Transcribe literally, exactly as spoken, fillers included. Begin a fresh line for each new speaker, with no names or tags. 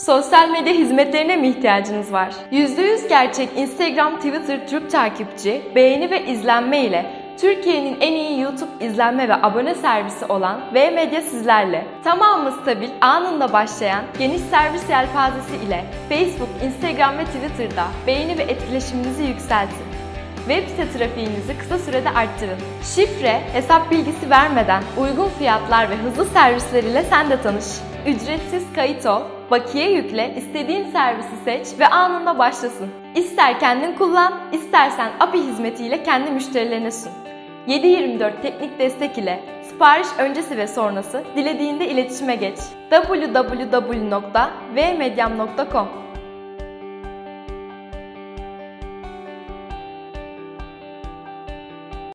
Sosyal medya hizmetlerine mi ihtiyacınız var? yüzde yüz gerçek Instagram, Twitter, Türk takipçi, beğeni ve izlenme ile Türkiye'nin en iyi YouTube izlenme ve abone servisi olan V-Medya sizlerle. Tamamı stabil, anında başlayan geniş servis yelpazesi ile Facebook, Instagram ve Twitter'da beğeni ve etkileşiminizi yükseltin. Web site trafiğinizi kısa sürede arttırın. Şifre, hesap bilgisi vermeden uygun fiyatlar ve hızlı servisler ile sen de tanış. Ücretsiz kayıt ol, bakiye yükle, istediğin servisi seç ve anında başlasın. İster kendin kullan, istersen A P I hizmetiyle kendi müşterilerine sun. yedi yirmi dört teknik destek ile sipariş öncesi ve sonrası dilediğinde iletişime geç. w w w nokta v medyam nokta com